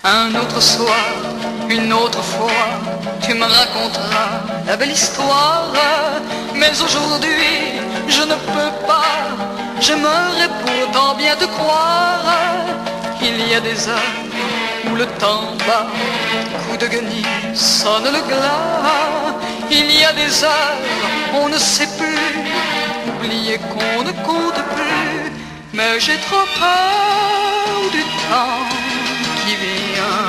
Un autre soir, une autre fois, tu me raconteras la belle histoire. Mais aujourd'hui, je ne peux pas, j'aimerais pourtant bien te croire. Il y a des heures où le temps bat, coup de guenille sonne le glas. Il y a des heures, on ne sait plus, oublier qu'on ne compte plus. Mais j'ai trop peur du temps qui vient,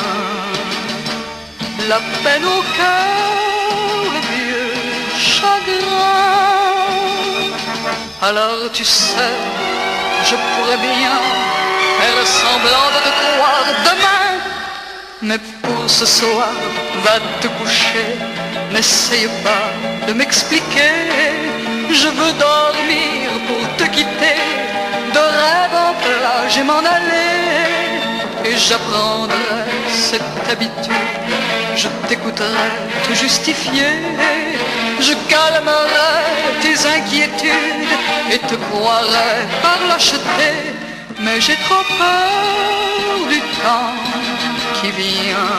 la peine au cœur, le vieux chagrin. Alors tu sais, je pourrais bien faire semblant de te croire demain, mais pour ce soir, va te coucher, n'essaye pas de m'expliquer. Je veux dormir pour te quitter, de rêve en plage et m'en aller. Et j'apprendrai cette habitude, je t'écouterai te justifier. Je calmerai tes inquiétudes et te croirai par lâcheté. Mais j'ai trop peur du temps qui vient,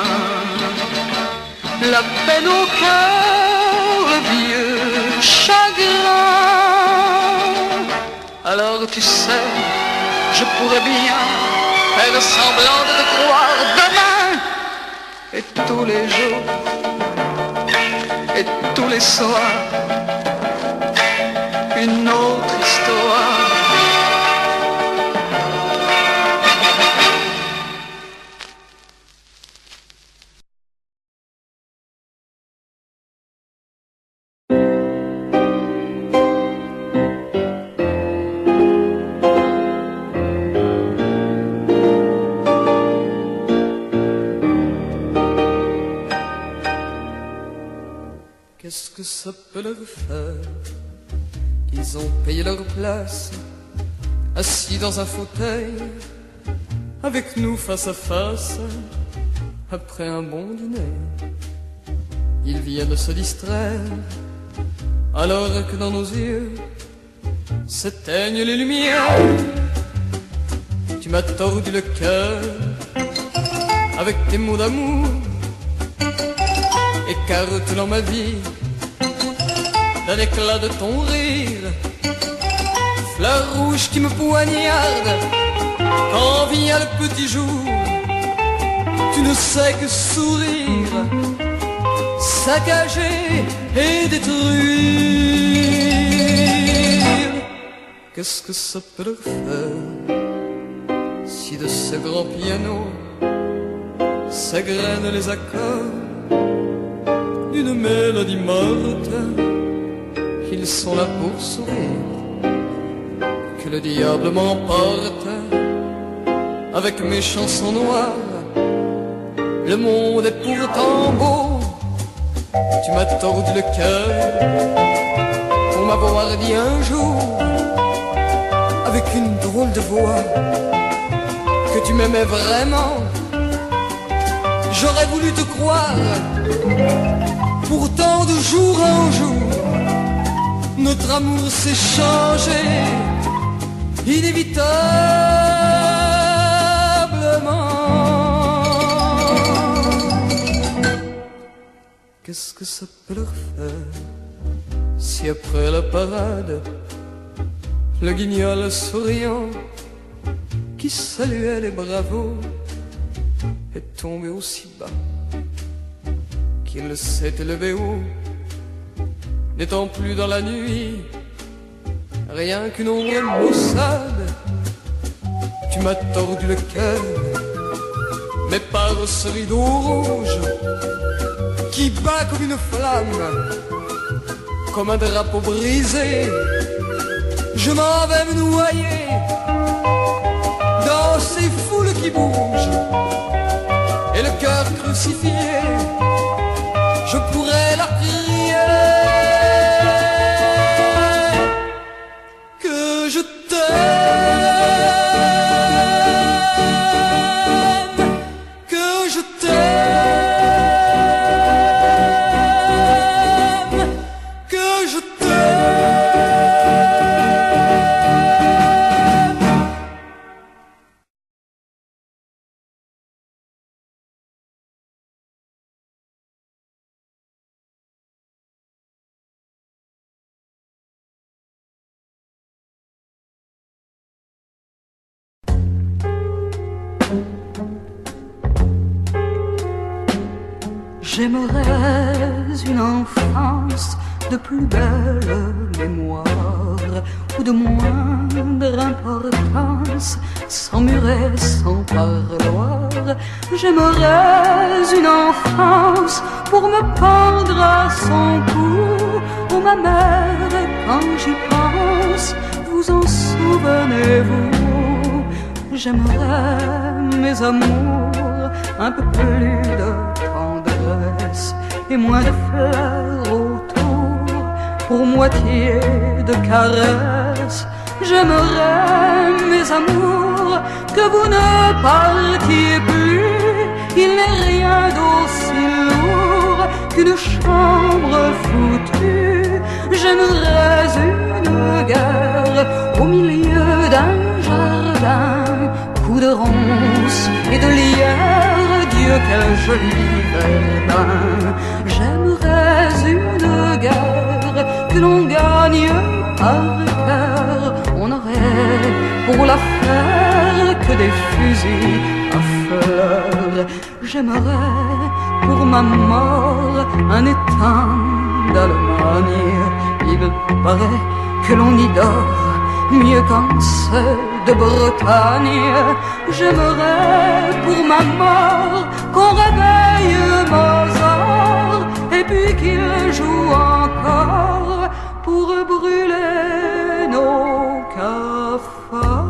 la peine au cœur, le vieux chagrin. Alors tu sais, je pourrais bien faire semblant de te croire demain, et tous les jours, et tous les soirs, une autre histoire. Qu'est-ce que ça peut leur faire? Ils ont payé leur place, assis dans un fauteuil, avec nous face à face, après un bon dîner. Ils viennent se distraire, alors que dans nos yeux s'éteignent les lumières. Tu m'as tordu le cœur avec tes mots d'amour, écarte dans ma vie d'un éclat de ton rire, fleur rouge qui me poignarde quand vient le petit jour. Tu ne sais que sourire, saccager et détruire. Qu'est-ce que ça peut leur faire si de ce grand piano s'égrènent les accords d'une mélodie morte? Ils sont là pour sourire, que le diable m'emporte avec mes chansons noires. Le monde est pourtant beau, tu m'as tordu le cœur pour m'avoir dit un jour avec une drôle de voix que tu m'aimais vraiment. J'aurais voulu te croire, pourtant de jour en jour notre amour s'est changé inévitablement. Qu'est-ce que ça peut leur faire si après la parade le guignol souriant qui saluait les bravos est tombé aussi bas qu'il s'est élevé haut, n'étant plus dans la nuit, rien qu'une ombre maussade. Tu m'as tordu le cœur, mais par ce rideau rouge qui bat comme une flamme, comme un drapeau brisé, je m'en vais me noyer dans ces foules qui bougent, et le cœur crucifié, je pourrais leur crier que je t'aime, que je t'aime, que je t'aime. J'aimerais une enfance de plus belle mémoire ou de moindre importance, sans muret, sans parloir. J'aimerais une enfance pour me pendre à son cou. Oh ma mère, quand j'y pense, vous en souvenez-vous? J'aimerais mes amours un peu plus de tendresse et moins de fleurs autour, pour moitié de caresses. J'aimerais mes amours que vous ne partiez plus. Il n'est rien d'aussi lourd qu'une chambre foutue. J'aimerais une guerre au milieu d'un jardin, coup de ronces et de lierre. Dieu, quel joli verdun. J'aimerais une guerre que l'on gagne par cœur. On aurait pour la faire que des fusils à fleurs. J'aimerais pour ma mort un étang d'Allemagne. Il paraît que l'on y dort mieux qu'en ceux de Bretagne. J'aimerais pour ma mort qu'on réveille Mozart et puis qu'il joue encore pour brûler nos cafards.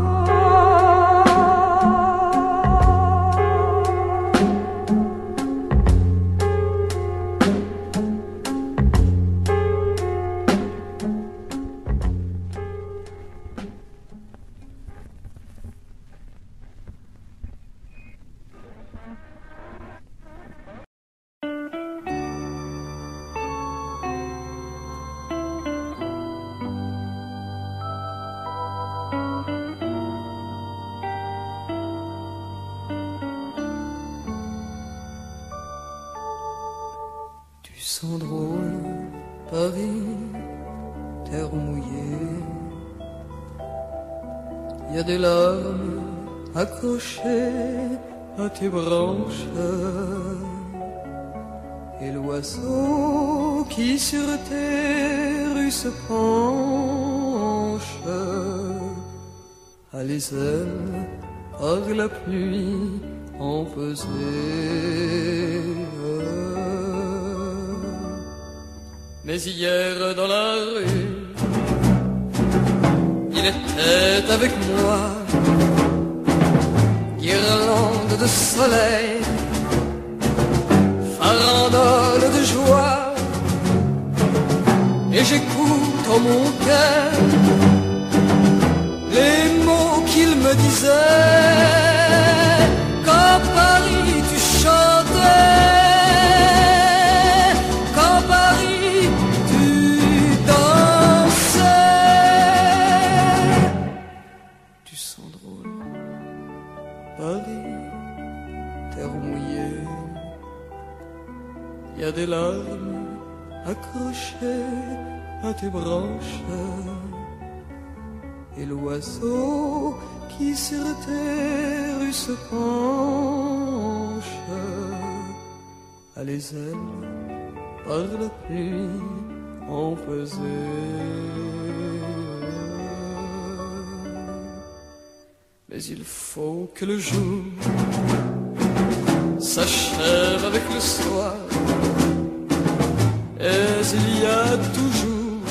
Tu sens drôle, Paris, terre mouillée. Il y a des larmes accrochées à tes branches, et l'oiseau qui sur tes rues se penche a les ailes par la pluie empesées. Mais hier dans la rue, il était avec moi, guirlande de soleil, farandole de joie, et j'écoute en mon cœur les mots qu'il me disait. Qu'à Paris tu chantais, Paris, terre mouillée. Il y a des larmes accrochées à tes branches, et l'oiseau qui sur tes rues se penche a les ailes par la pluie empesées. Mais il faut que le jour s'achève avec le soir, et il y a toujours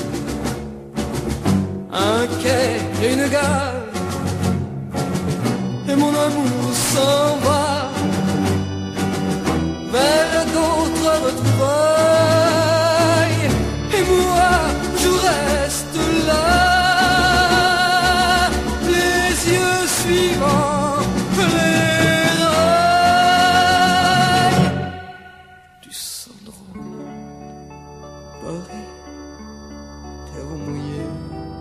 un quai et une gare, et mon amour s'en va vers d'autres retrouvailles, et moi je reste là, suivant les rails. Tu sens drôle, Paris, terre mouillée.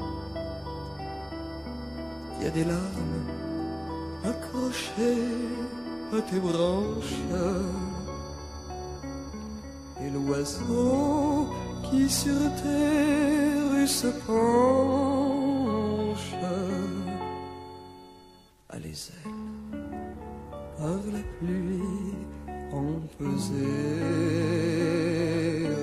Il y a des larmes accrochées à tes branches, et l'oiseau qui sur tes rues se penche a les ailes par la pluie empesée.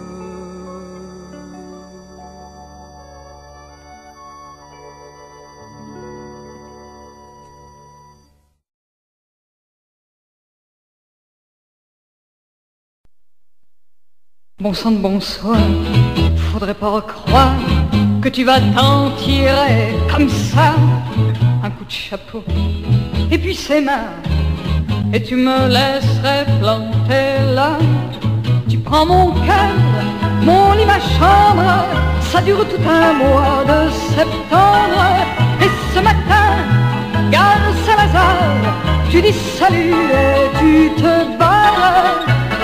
Bon sang de bonsoir, faudrait pas croire que tu vas t'en tirer comme ça. Un coup de chapeau, et puis ses mains, et tu me laisserais planter là. Tu prends mon cœur, mon lit, ma chambre, ça dure tout un mois de septembre. Et ce matin, gare Saint-Lazare, tu dis salut et tu te barres.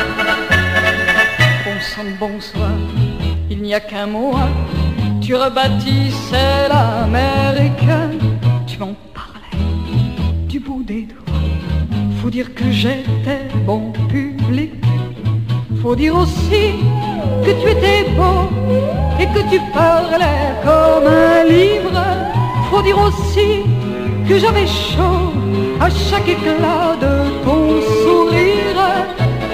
Bonsoir, il n'y a qu'un mois, tu rebâtissais l'Amérique. Tu m'en parlais du bout des doigts. Faut dire que j'étais bon public. Faut dire aussi que tu étais beau et que tu parlais comme un livre. Faut dire aussi que j'avais chaud à chaque éclat de ton sourire.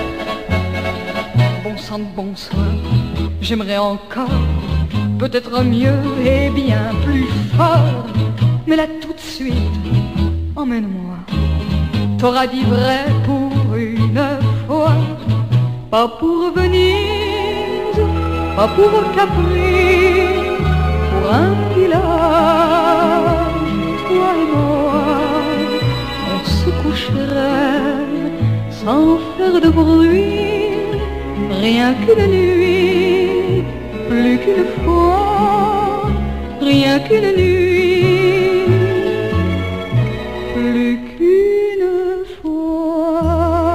Bon sang de bonsoir, j'aimerais encore, peut-être mieux et bien plus fort. Mais là tout de suite, emmène-moi. T'auras dit vrai pour une fois. Pas pour Venise, pas pour Capri, pour un village, toi et moi. On se coucherait sans faire de bruit. Rien qu'une nuit, plus qu'une fois, rien qu'une nuit, plus qu'une fois.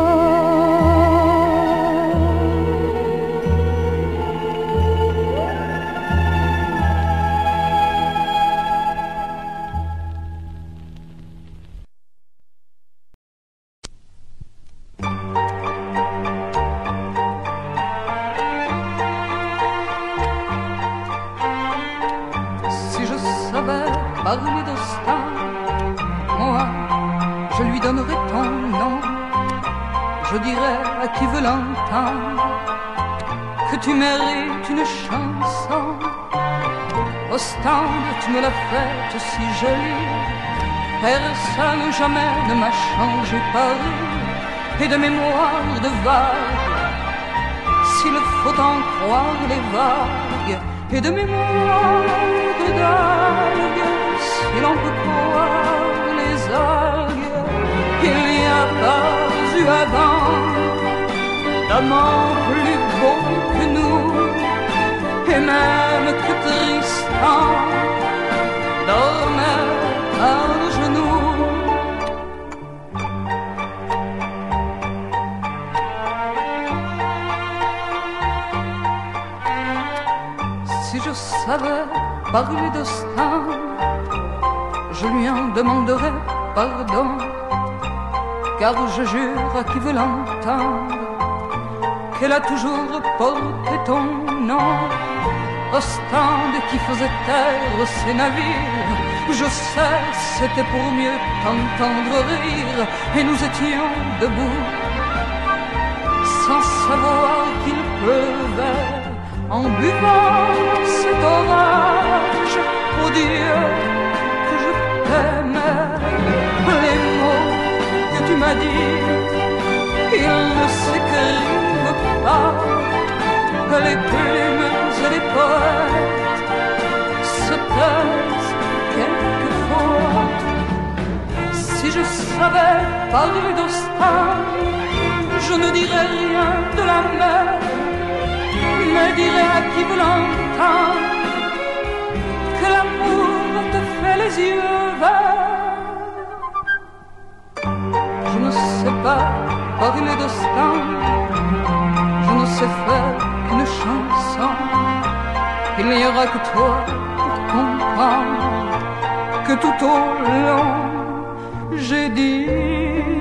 Parler d'Austin, moi, je lui donnerai ton nom. Je dirai à qui veut l'entendre que tu mérites une chanson. Ostende, tu me l'as faite si jolie. Personne jamais ne m'a changé Paris. Et de mémoire de vagues, s'il faut en croire les vagues, et de mémoire de dagues, si l'on peut croire les algues, il n'y a pas eu avant d'amant plus beau que nous, et même que Tristan dormait à genoux. Si je savais parler d'Austin, je lui en demanderais pardon, car je jure à qui veut l'entendre qu'elle a toujours porté ton nom. Ostende qui faisait taire ses navires, je sais, c'était pour mieux t'entendre rire, et nous étions debout, sans savoir qu'il pleuvait, en buvant cet orage. Oh Dieu, que je t'aimais, les mots que tu m'as dit, ils ne s'écrivent pas. Les plumes et les poètes se taisent quelquefois. Si je savais parler d'Austin, je ne dirais rien de la mer, mais dirais à qui veut l'entendre que l'amour te fait les yeux verts. Je ne sais pas parler d'Austin, je ne sais faire qu'une chanson. Il n'y aura que toi pour comprendre que tout au long j'ai dit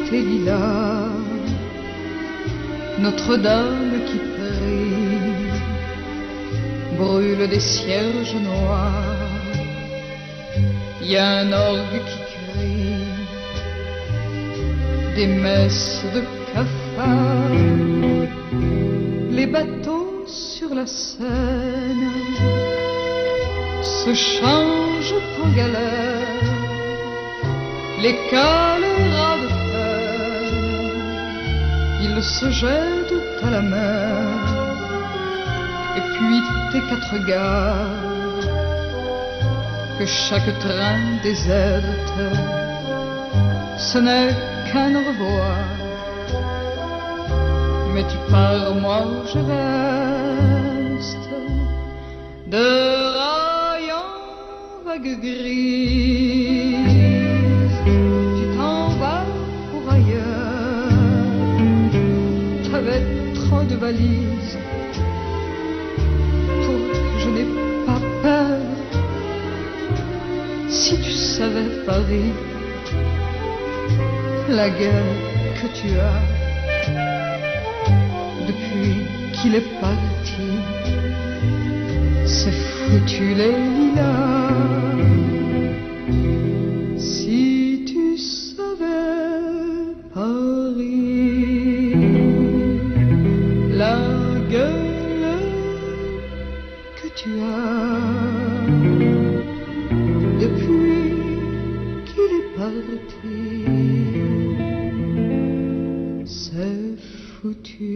tes lilas, Notre-Dame qui prie, brûle des cierges noirs, y a un orgue qui crie, des messes de cafards, les bateaux sur la Seine se changent en galère, les cales ras de fer, ils se jettent à la mer, et puis tes quatre gares que chaque train déserte, ce n'est qu'un au revoir. Mais tu pars, moi je reste, de rails en vagues grises. Tu t'en vas pour ailleurs, t'avais trop de valises pour que je n'ai pas peur. Si tu savais Paris, la gueule que tu as depuis qu'il est parti, c'est foutu les lilas. Si tu savais Paris, la gueule que tu as depuis qu'il est parti, c'est foutu.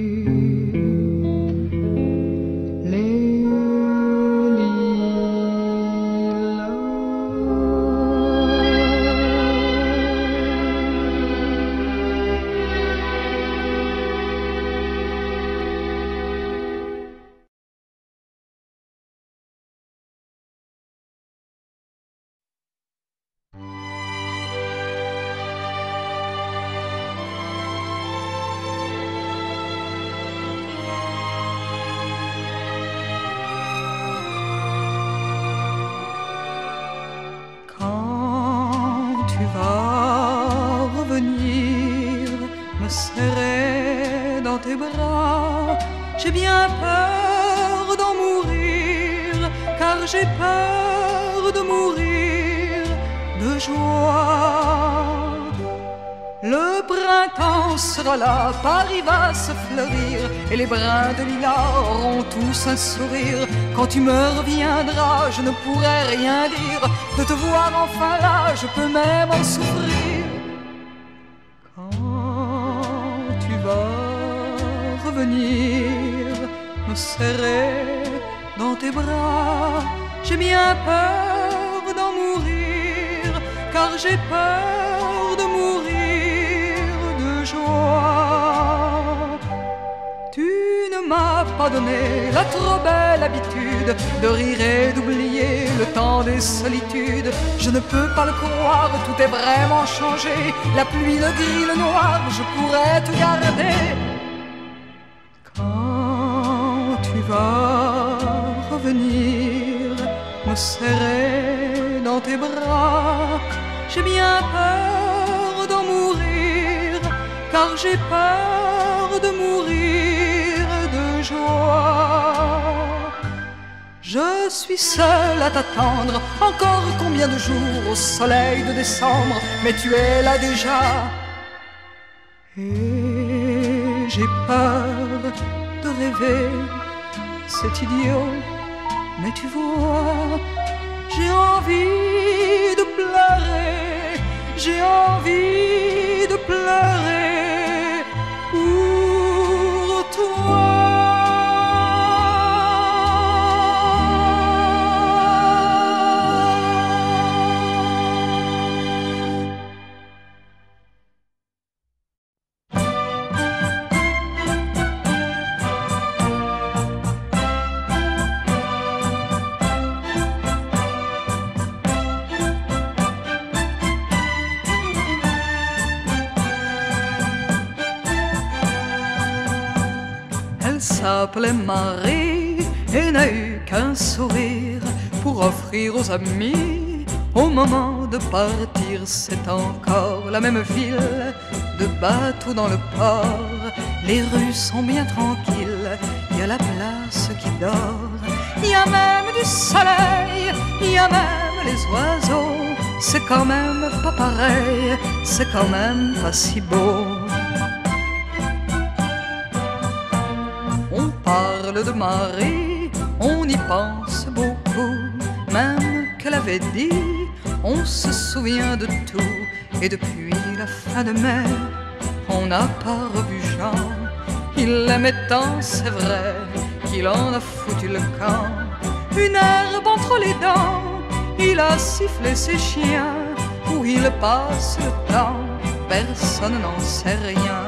Serré dans tes bras, j'ai bien peur d'en mourir, car j'ai peur de mourir de joie. Le printemps sera là, Paris va se fleurir, et les brins de lilas auront tous un sourire. Quand tu me reviendras, je ne pourrai rien dire, de te voir enfin là, je peux même en souffrir. Revenir, me serrer dans tes bras, j'ai bien peur d'en mourir, car j'ai peur de mourir de joie. Tu ne m'as pas donné la trop belle habitude de rire et d'oublier le temps des solitudes. Je ne peux pas le croire, tout est vraiment changé, la pluie, le gris, le noir, je pourrais te garder. Tu vas revenir, me serrer dans tes bras, j'ai bien peur d'en mourir, car j'ai peur de mourir de joie. Je suis seule à t'attendre, encore combien de jours au soleil de décembre, mais tu es là déjà. Et j'ai peur de rêver, c'est idiot, mais tu vois, j'ai envie de pleurer, j'ai envie de pleurer pour toi. S'appelait Marie et n'a eu qu'un sourire pour offrir aux amis Au moment de partir, c'est encore la même ville, de bateaux dans le port. Les rues sont bien tranquilles, il y a la place qui dort. Il y a même du soleil, il y a même les oiseaux. C'est quand même pas pareil, c'est quand même pas si beau. On parle de Marie, on y pense beaucoup, même qu'elle avait dit, on se souvient de tout. Et depuis la fin de mai, on n'a pas revu Jean. Il l'aimait tant, c'est vrai, qu'il en a foutu le camp. Une herbe entre les dents, il a sifflé ses chiens. Où il passe le temps, personne n'en sait rien.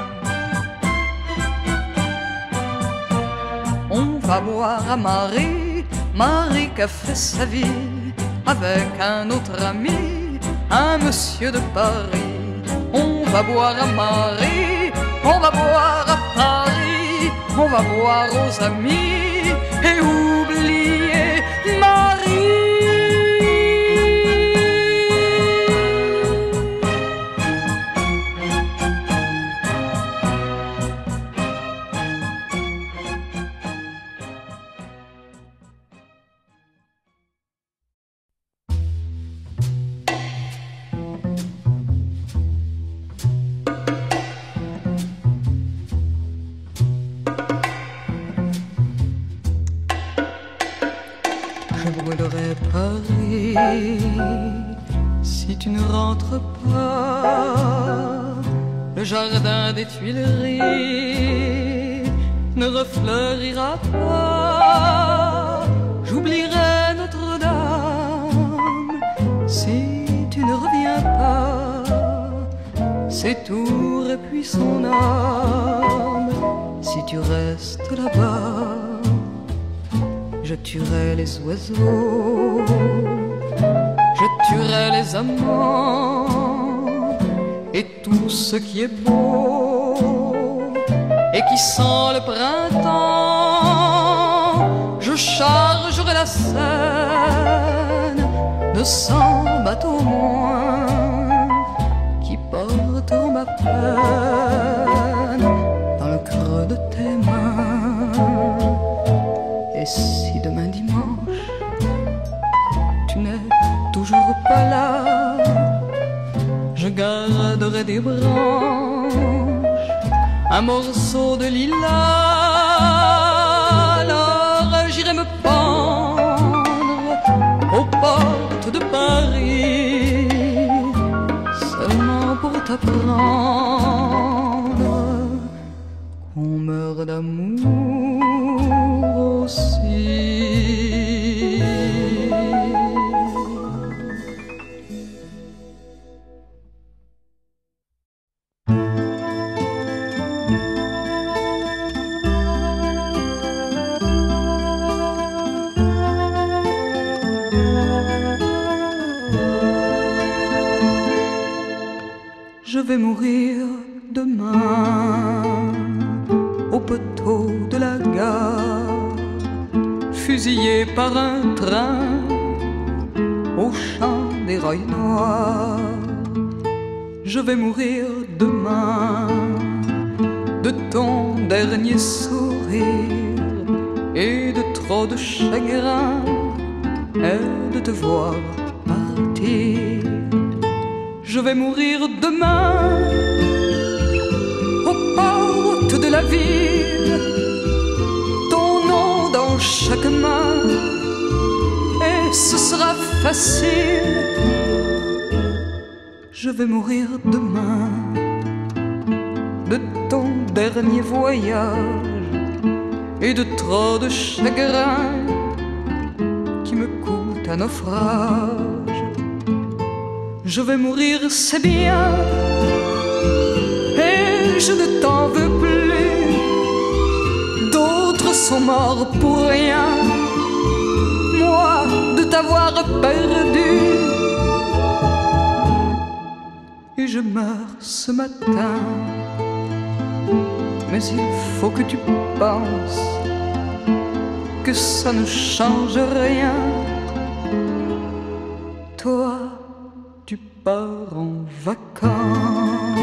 On va boire à Marie, Marie qui a fait sa vie avec un autre ami, un monsieur de Paris. On va boire à Marie, on va boire à Paris, on va boire aux amis et oublier Marie. Si tu ne rentres pas, le jardin des Tuileries ne refleurira pas. J'oublierai Notre-Dame si tu ne reviens pas. Ses tours et puis son âme, si tu restes là-bas. Je tuerai les oiseaux, je tuerai les amants et tout ce qui est beau et qui sent le printemps. Je chargerai la Seine de 100 bateaux moins qui porteront ma peine dans le creux de tes mains. Et si demain dimanche tu n'es toujours pas là, je garderai des branches, un morceau de lilas. Alors j'irai me pendre aux portes de Paris, seulement pour t'apprendre qu'on meurt d'amour aussi. Je vais mourir demain au poteau de la gare, fusillé par un train au champ des rails noirs. Je vais mourir demain de ton dernier sourire et de trop de chagrin et de te voir partir. Je vais mourir demain aux portes de la ville, ton nom dans chaque main, et ce sera facile. Je vais mourir demain de ton dernier voyage et de trop de chagrin qui me coûte un naufrage. Je vais mourir, c'est bien, et je ne t'en veux plus. D'autres sont morts pour rien, moi de t'avoir perdu. Et je meurs ce matin, mais il faut que tu penses que ça ne change rien. toi, tu pars en vacances.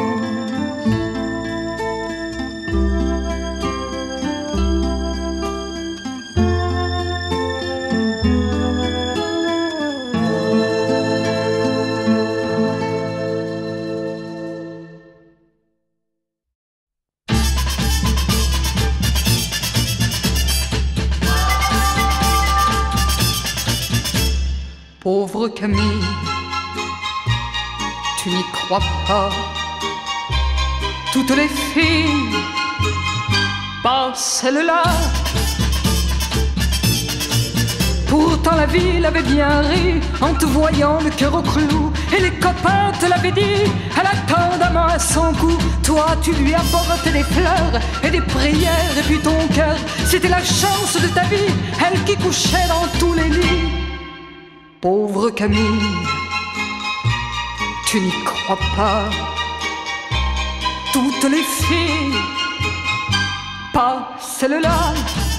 Pauvre Camille, tu n'y crois pas. Toutes les filles, pas celle-là. Pourtant la ville avait bien ri en te voyant le cœur au clou. Et les copains te l'avaient dit, elle attend d'un main à son cou. Toi tu lui apportais des fleurs et des prières. Et puis ton cœur, c'était la chance de ta vie, elle qui couchait dans tous les lits. Pauvre Camille, tu n'y crois pas. Toutes les filles, pas celle-là.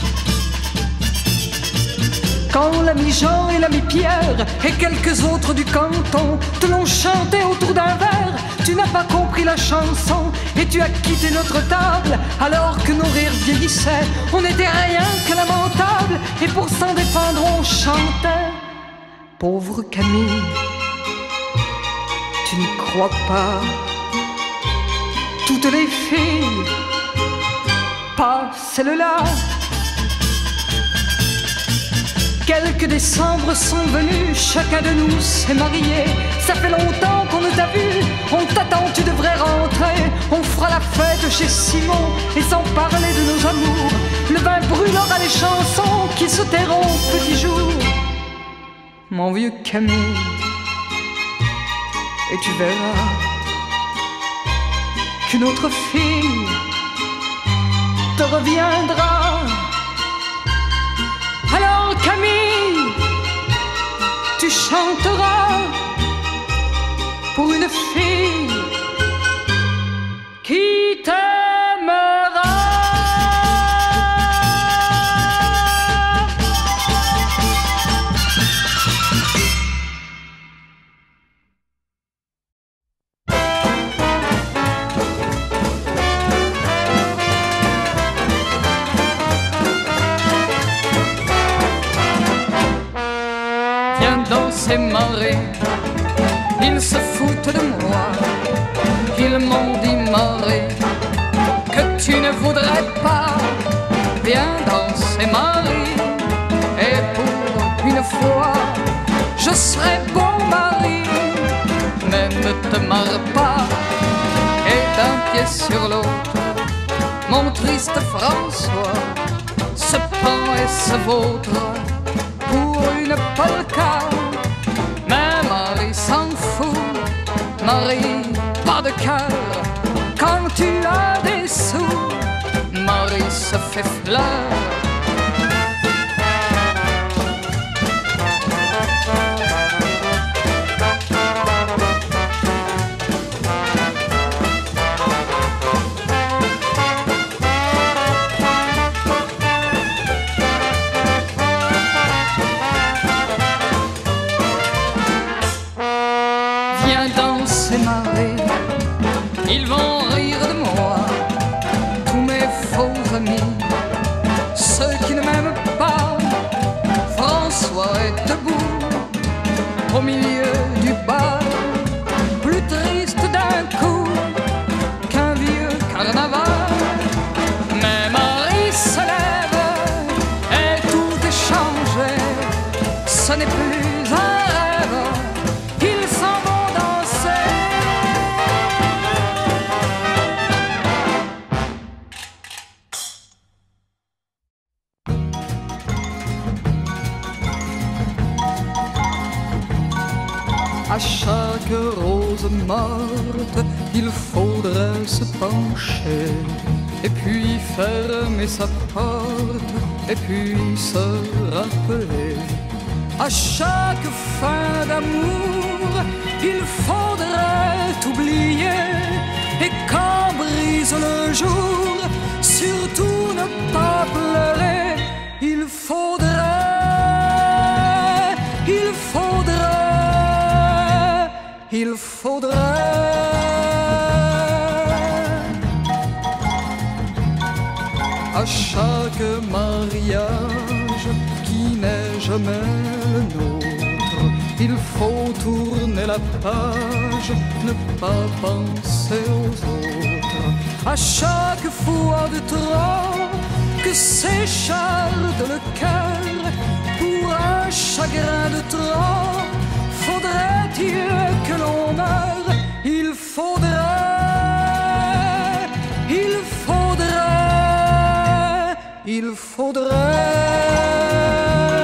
Quand l'ami Jean et l'ami Pierre et quelques autres du canton te l'ont chanté autour d'un verre, tu n'as pas compris la chanson et tu as quitté notre table. Alors que nos rires vieillissaient, on n'était rien que lamentables. Et pour s'en défendre on chantait. Pauvre Camille, tu n'y crois pas. Toutes les filles, pas celle-là. Quelques décembre sont venus, chacun de nous s'est marié. Ça fait longtemps qu'on ne t'a vu, on t'attend, tu devrais rentrer. On fera la fête chez Simon, et sans parler de nos amours, le vin brûlera les chansons qui se tairont petit jour. Mon vieux Camille, et tu verras qu'une autre fille te reviendra. Alors Camille, tu chanteras pour une fille qui t'aimera. Dans ces marées, ils se foutent de moi. Ils m'ont dit, Marie, que tu ne voudrais pas. Viens dans ces marées, et pour une fois, je serai bon mari. Mais ne te marre pas, et d'un pied sur l'autre, mon triste François se pend et se vautre pour une polka. Mais Marie s'en fout, Marie pas de cœur. Quand tu as des sous, Marie se fait fleur. Viens dans ces marées, ils vont rire de moi. Tous mes faux amis, ceux qui ne m'aiment pas. François est debout au milieu du bal, plus triste d'un coup qu'un vieux carnaval. Mais Marie se lève et tout est changé. Ce n'est plus un rêve, ils s'en vont danser. À chaque rose morte, il faudrait se pencher, et puis fermer sa porte, et puis se rappeler. À chaque fin d'amour, il faudrait oublier, et quand brise le jour, surtout ne pas pleurer. Il faudrait il faudrait à chaque mariage qui n'est jamais le nôtre, il faut tourner la page, ne pas penser aux autres. À chaque fois de trop que s'écharde le cœur, pour un chagrin de trop, faudrait-il que l'on meure? Il faudrait, il faudrait, il faudrait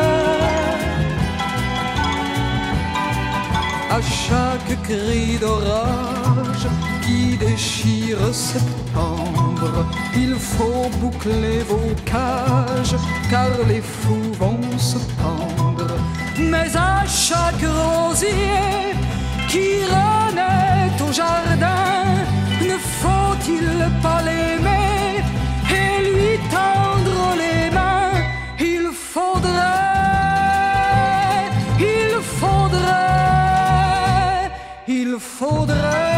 à chaque cri d'orage qui déchire septembre, il faut boucler vos cages, car les fous vont se pendre. Mais à chaque rosier qui renaît au jardin, ne faut-il pas l'aimer et lui tendre les mains? Il faudrait, il faudrait, il faudrait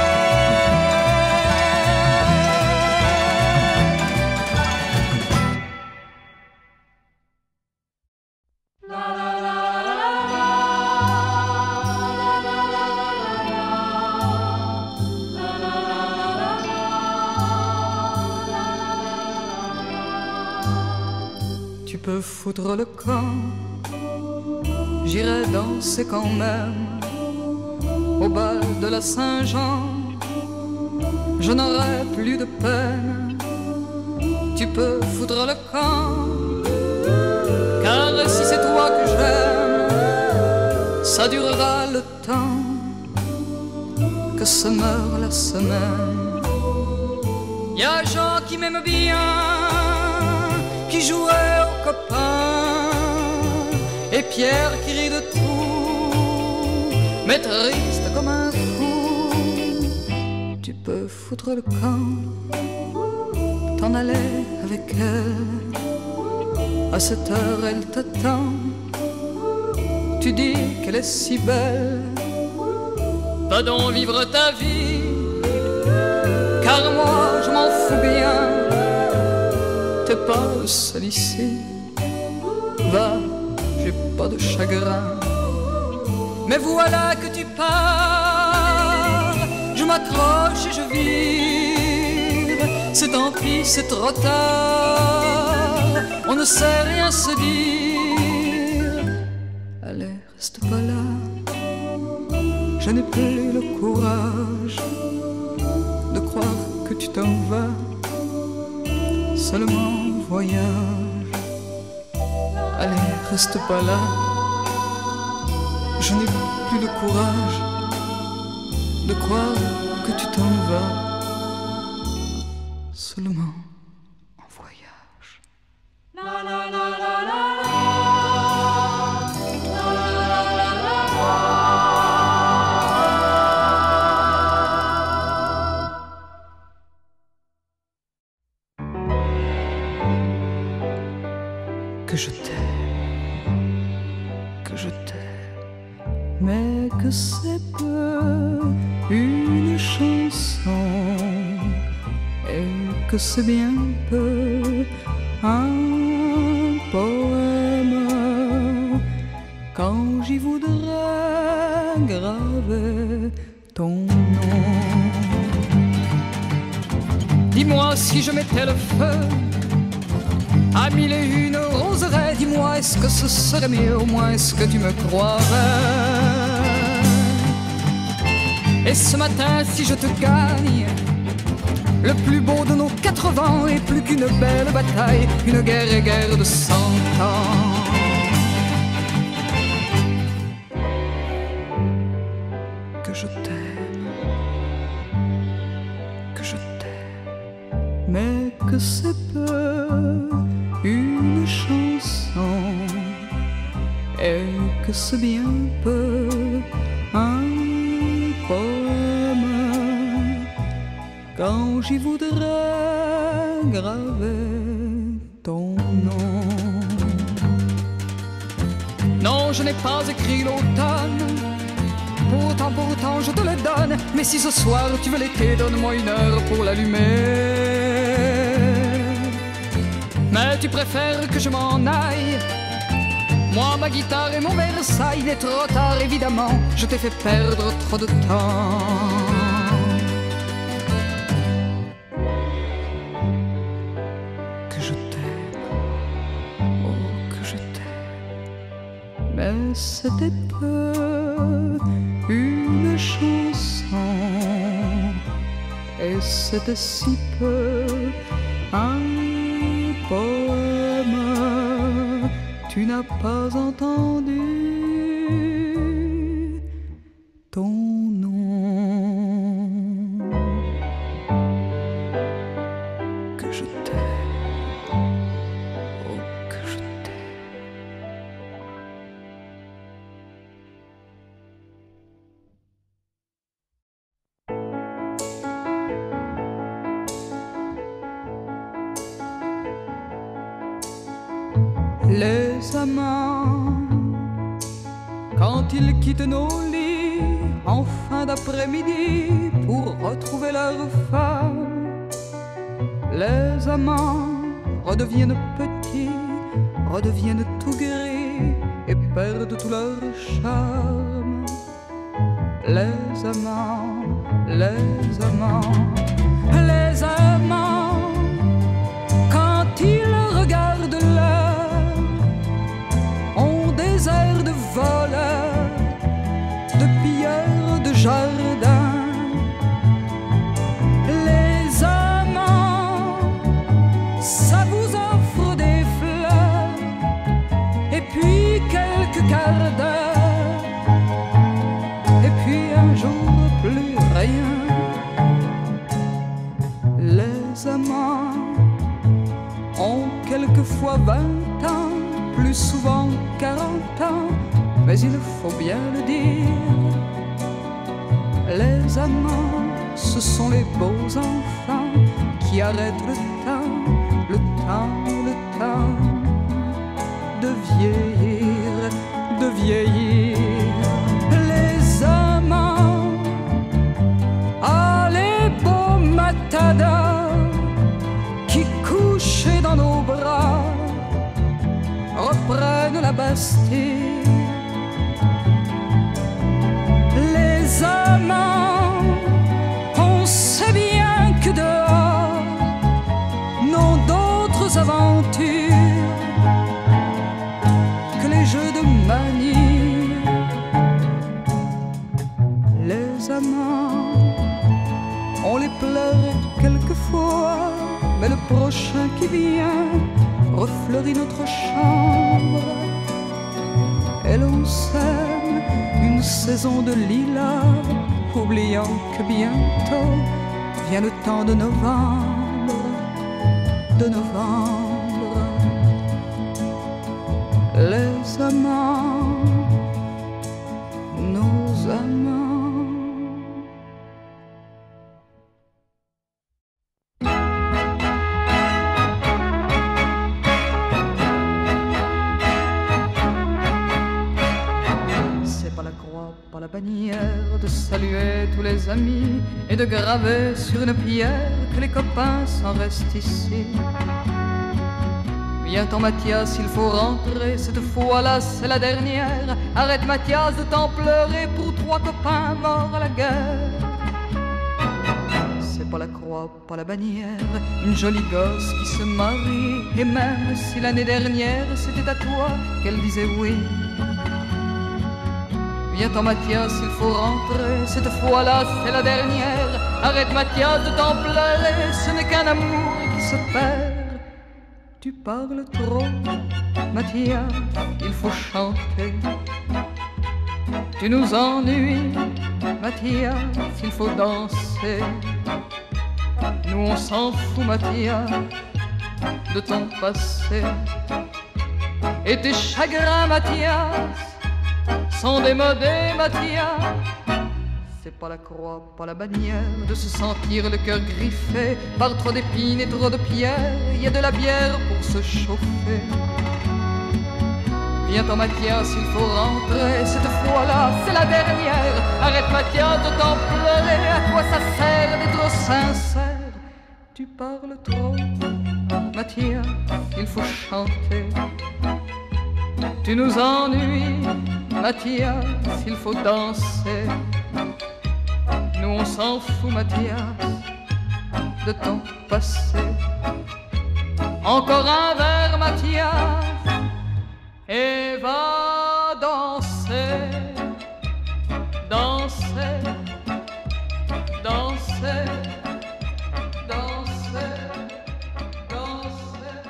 Tu peux foutre le camp, j'irai danser quand même au bal de la Saint-Jean, je n'aurai plus de peine. Tu peux foutre le camp, car si c'est toi que j'aime, ça durera le temps que se meurt la semaine. Y a gens qui m'aiment bien, qui jouait aux copains, et Pierre qui rit de tout, mais triste comme un fou. Tu peux foutre le camp, t'en aller avec elle, à cette heure elle t'attend, tu dis qu'elle est si belle, va donc vivre ta vie, car moi je m'en fous bien. T'es pas seul ici, va, j'ai pas de chagrin. Mais voilà que tu pars, je m'accroche et je vire. C'est tant pis, c'est trop tard, on ne sait rien se dire. Allez, reste pas là, je n'ai plus le courage de croire que tu t'en vas. Seulement voyage. Allez, reste pas là, je n'ai plus le courage de croire que tu t'en vas. Seulement en voyage. La la la la la que je t'aime, mais que c'est peu une chanson, et que c'est bien peu un poème, quand j'y voudrais graver ton nom. Dis-moi si je mettais le feu à mille et une roserais, dis-moi, est-ce que ce serait mieux? Au moins, est-ce que tu me croirais? Et ce matin, si je te gagne, le plus beau de nos 4 vents est plus qu'une belle bataille, une guerre et guerre de 100 ans. Que je t'aime, mais que c'est peu une chanson, et que c'est bien peu un poème, quand j'y voudrais graver ton nom. Non, je n'ai pas écrit l'automne pour sans pour autant je te le donne. Mais si ce soir tu veux l'été, donne-moi 1 heure pour l'allumer. Mais tu préfères que je m'en aille. Moi, ma guitare et mon Versailles, il est trop tard évidemment, je t'ai fait perdre trop de temps. Que je t'aime, oh que je t'aime. Mais c'était peu une chanson, et c'était si peu un poème. Tu n'as pas entendu ton nom. Que je t'aime, oh que je t'aime. Les amants, quand ils quittent nos lits en fin d'après-midi pour retrouver leur femme, les amants redeviennent petits, redeviennent tout gris et perdent tout leur charme. Les amants, les amants, les amants, quand ils regardent l'heure, ont des airs de voleurs, de pilleurs de jardin. Les amants, ça vous offre des fleurs et puis quelques quarts d'heure, et puis un jour plus rien. Les amants ont quelquefois 20 ans, plus souvent 40 ans, mais il faut bien le dire. Les amants, ce sont les beaux enfants qui arrêtent le temps, le temps, le temps de vieillir, de vieillir. Les amants, ah les beaux matadors qui couchés dans nos bras reprennent la Bastille. Les amants, on sait bien que dehors n'ont d'autres aventures que les jeux de manie. Les amants, on les pleure quelquefois, mais le prochain qui vient refleurit notre chambre et l'on sème une saison de lilas, oubliant que bientôt vient le temps de novembre, de novembre. Les amants, nos amants. Pas la bannière de saluer tous les amis et de graver sur une pierre que les copains s'en restent ici. Viens-t'en Mathias, il faut rentrer, cette fois-là c'est la dernière. Arrête Mathias de t'en pleurer pour 3 copains morts à la guerre. C'est pas la croix, pas la bannière, une jolie gosse qui se marie. Et même si l'année dernière c'était à toi qu'elle disait oui. Viens-t'en Mathias, il faut rentrer, cette fois-là c'est la dernière. Arrête Mathias de t'en pleurer, ce n'est qu'un amour qui se perd. Tu parles trop, Mathias, il faut chanter. Tu nous ennuies, Mathias, il faut danser. Nous on s'en fout, Mathias, de ton passé. Et tes chagrins, Mathias, sont démodés, Mathias. C'est pas la croix, pas la bannière de se sentir le cœur griffé par trop d'épines et trop de pierres. Il y a de la bière pour se chauffer. Viens-t'en Mathias, il faut rentrer, cette fois-là c'est la dernière. Arrête Mathias Mathias, de t'en pleurer, à quoi ça sert d'être sincère? Tu parles trop, Mathias, il faut chanter. Tu nous ennuies, Mathias, il faut danser. Nous on s'en fout, Mathias, de ton passé. Encore un verre, Mathias, et va danser, danser, danser, danser, danser.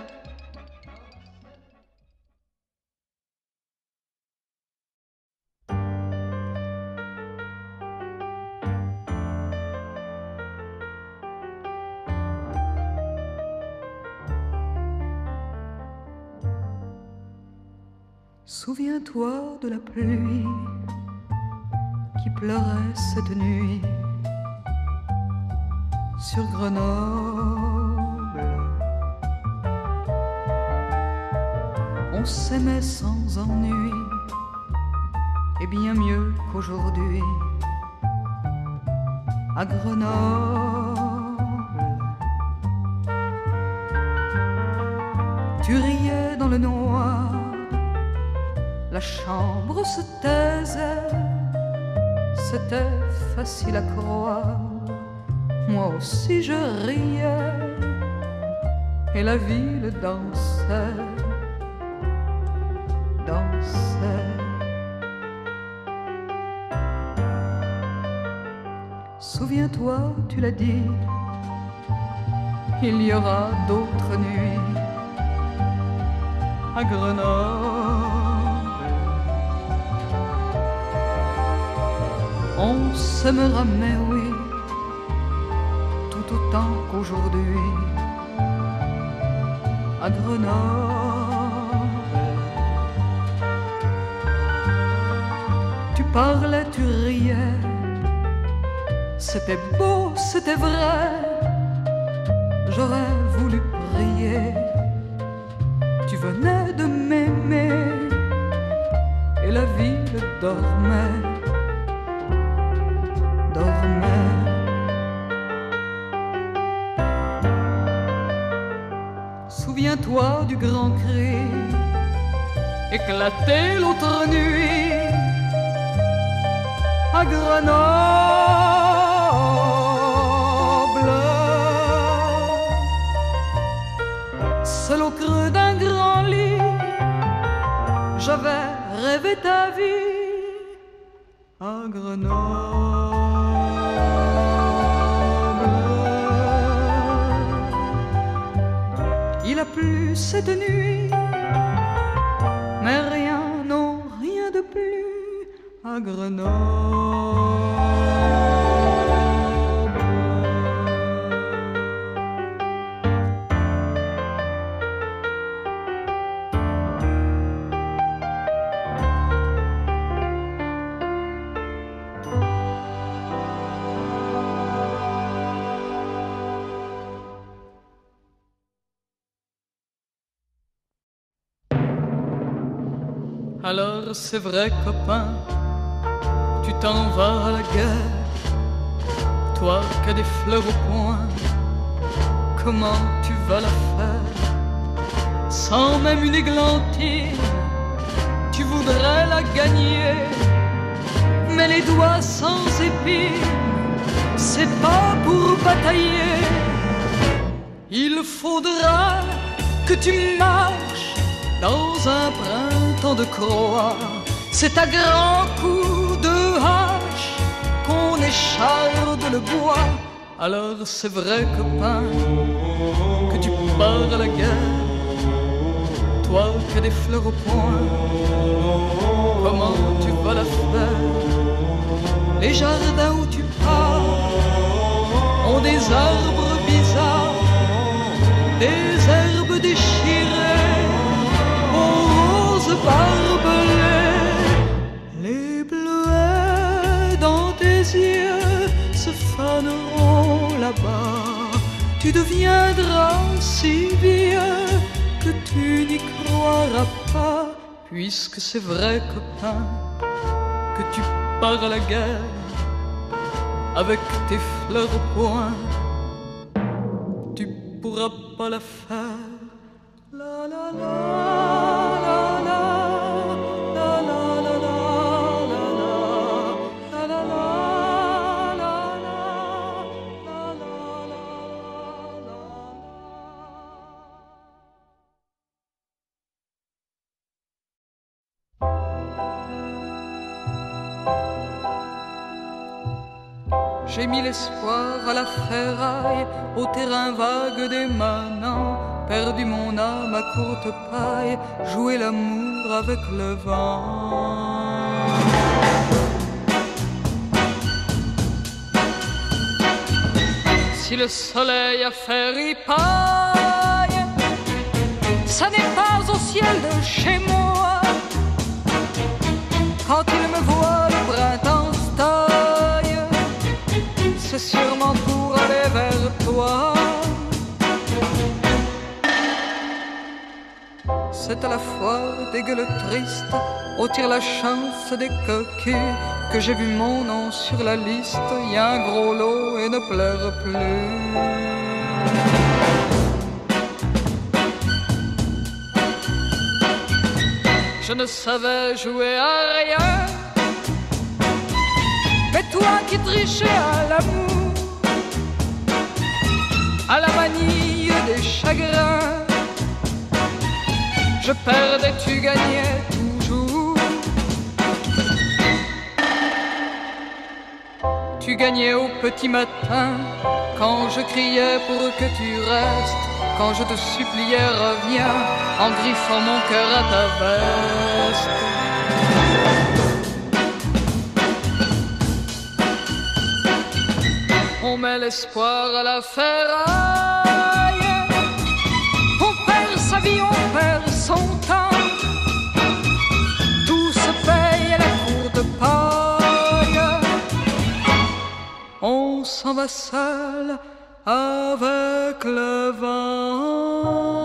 Souviens-toi de la pluie qui pleurait cette nuit sur Grenoble. On s'aimait sans ennui et bien mieux qu'aujourd'hui à Grenoble. Tu riais dans le noir, la chambre se taisait, c'était facile à croire. Moi aussi je riais et la ville dansait, dansait. Souviens-toi, tu l'as dit, il y aura d'autres nuits à Grenoble. On s'aimera, mais oui, tout autant qu'aujourd'hui à Grenoble. Tu parlais, tu riais, c'était beau, c'était vrai. J'aurais voulu prier, tu venais de m'aimer et la ville dormait, dormait. Souviens-toi du grand cri éclaté l'autre nuit à Grenoble. Seul au creux d'un grand lit, j'avais rêvé ta vie à Grenoble. Il a plu cette nuit, mais rien, non, rien de plus à Grenoble. Alors c'est vrai, copain, tu t'en vas à la guerre, toi qui as des fleurs au poing, comment tu vas la faire? Sans même une églantine, tu voudrais la gagner, mais les doigts sans épines, c'est pas pour batailler. Il faudra que tu marches dans un printemps de croix, c'est à grands coups de hache qu'on écharde le bois. Alors c'est vrai, copain, que tu pars à la guerre, toi qui as des fleurs au poing, comment tu vas la faire? Les jardins où tu pars ont des arbres bizarres, des herbes déchirées barbelés, les bleuets dans tes yeux se faneront là-bas. Tu deviendras si vieux que tu n'y croiras pas, puisque c'est vrai, copain, que tu pars à la guerre, avec tes fleurs au poing, tu pourras pas la faire. La la la la la la la la la la la la la. J'ai mis l'espoir à la ferraille, au terrain vague des manants, perdu mon âme à courte paille, jouer l'amour avec le vent. Si le soleil a fait ripaille, ça n'est pas au ciel de chez moi. Quand il me voit le printemps se taille, c'est sûrement pour aller vers toi. C'est à la foire des gueules tristes, au tire la chance des coquets, que j'ai vu mon nom sur la liste. Y a un gros lot et ne pleure plus. Je ne savais jouer à rien, mais toi qui trichais à l'amour, à la manie des chagrins, je perdais, tu gagnais toujours. Tu gagnais au petit matin, quand je criais pour que tu restes, quand je te suppliais reviens, en griffant mon cœur à ta veste. On met l'espoir à la ferraille, on perd sa vie, on perd son temps, tout se paye à la cour de paille. On s'en va seul avec le vent.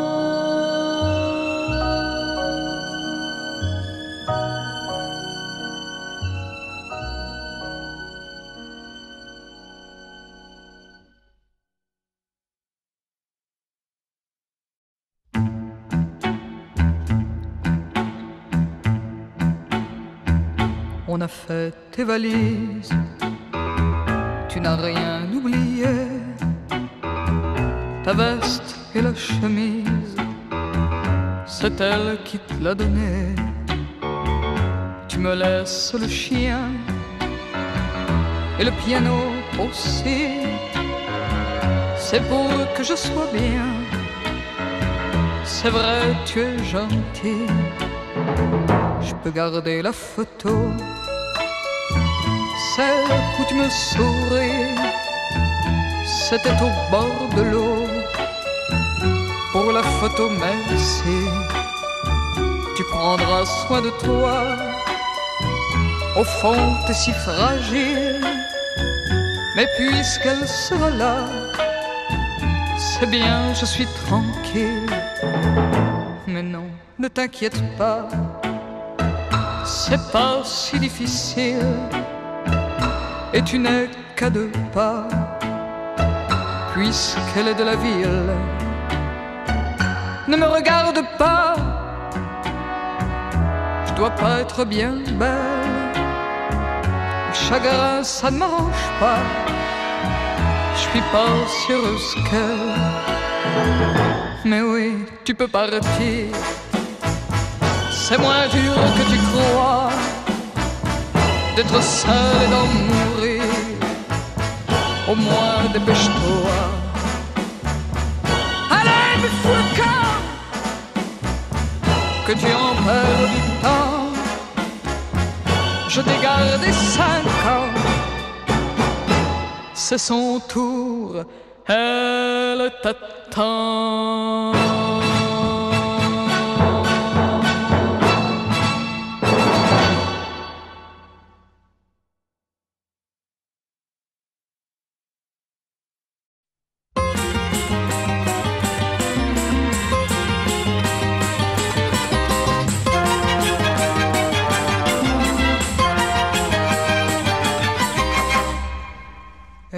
On a fait tes valises, tu n'as rien oublié, ta veste et la chemise, c'est elle qui te l'a donnée. Tu me laisses le chien et le piano aussi, c'est pour que je sois bien. C'est vrai, tu es gentil, je peux garder la photo, celle où tu me souris, c'était au bord de l'eau. Pour la photo, merci, tu prendras soin de toi. Au fond, t'es si fragile, mais puisqu'elle sera là, c'est bien, je suis tranquille. Mais non, ne t'inquiète pas, c'est pas si difficile, et tu n'es qu'à 2 pas, puisqu'elle est de la ville. Ne me regarde pas, je dois pas être bien belle, le chagrin ça ne m'arrange pas, je suis pas si heureuse qu'elle. Mais oui, tu peux partir, c'est moins dur que tu crois, d'être seul et d'en mourir. Au moins dépêche-toi. Allez, mais fous le camp, que tu en perds du temps. Je t'ai gardé 5 ans, c'est son tour, elle t'attend.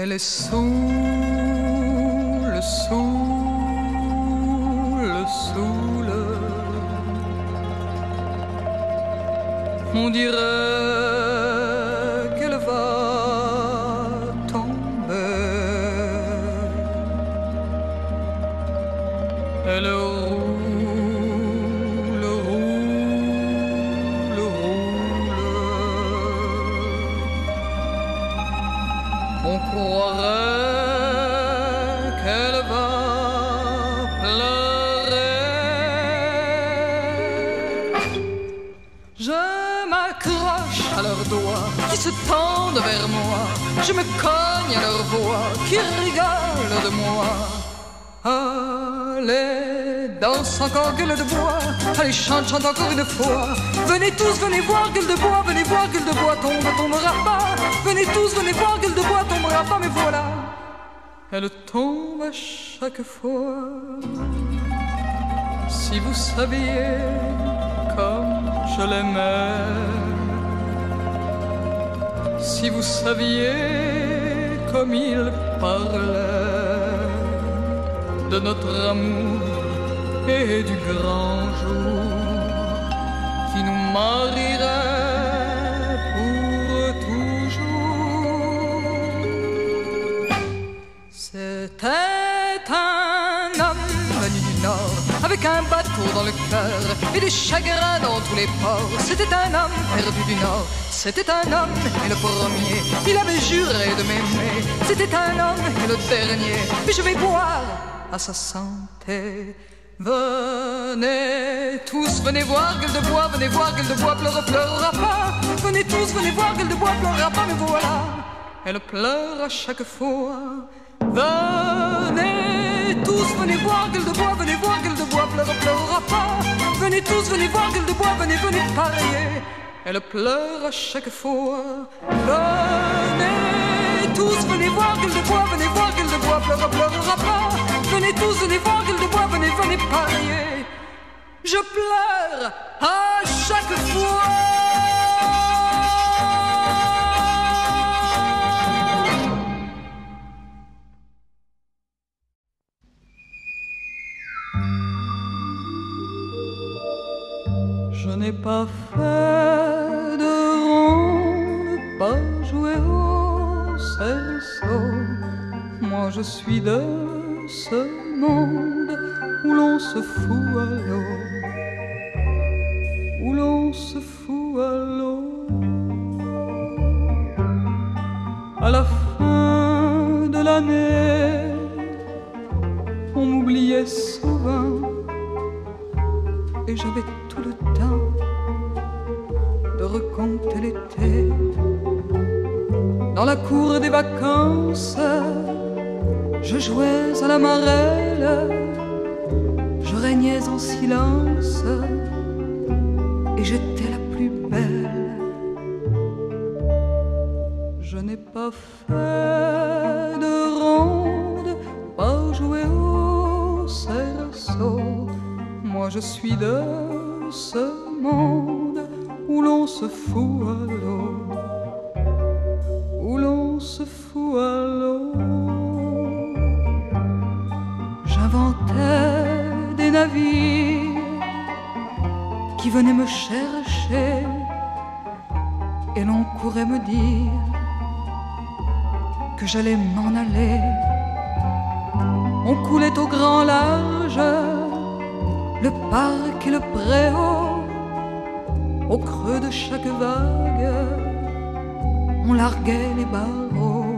Elle est saoule, saoule, saoule. On dirait qu'elle va tomber. Elle roule, roule, roule. On croirait qu'elle va pleurer. Je m'accroche à leurs doigts qui se tendent vers moi. Je me cogne à leur voix qui rigole de moi. Allez, danse encore gueule de bois. Allez, chante, chante encore une fois. Venez tous, venez voir gueule de bois. Venez voir gueule de bois, tombe, tombera pas. Venez tous, venez voir gueule de bois, tombera pas. Mais voilà, elle tombe à chaque fois. Si vous saviez comme je l'aimais, si vous saviez comme il parlait de notre amour et du grand jour qui nous marierait pour toujours. C'était un homme venu du Nord avec un bateau dans le cœur et des chagrins dans tous les ports. C'était un homme perdu du Nord. C'était un homme et le premier, il avait juré de m'aimer. C'était un homme et le dernier, mais je vais boire à sa santé. Venez tous, venez voir gueule de bois, venez voir gueule de bois, pleurera pas. Venez tous, venez voir gueule de bois, pleurera pas, mais voilà, elle pleure à chaque fois. Venez tous, venez voir gueule de bois, venez voir gueule de bois, pleurera pas. Venez tous, venez voir gueule de bois, venez, venez parier. Elle pleure à chaque fois. Venez tous, venez voir gueule de bois, venez voir gueule de bois, pleurera pas. Venez tous, venez voir gueule de bois, venez, venez parier. Je pleure à chaque fois. Je n'ai pas fait de ronde, pas joué au cerceau. Moi je suis de ce monde où l'on se fout à l'eau, où l'on se fout à l'eau. À la fin de l'année, on m'oubliait souvent et j'avais tout le temps de recompter l'été. Dans la cour des vacances, je jouais à la marelle, je régnais en silence et j'étais la plus belle. Je n'ai pas fait de ronde, pas joué au cerceau. Moi je suis de ce monde où l'on se fout à l'eau, où l'on se fout à l'eau. J'inventais des navires qui venaient me chercher et l'on courait me dire que j'allais m'en aller. On coulait au grand large, le parc et le préau, au creux de chaque vague, on larguait les barreaux.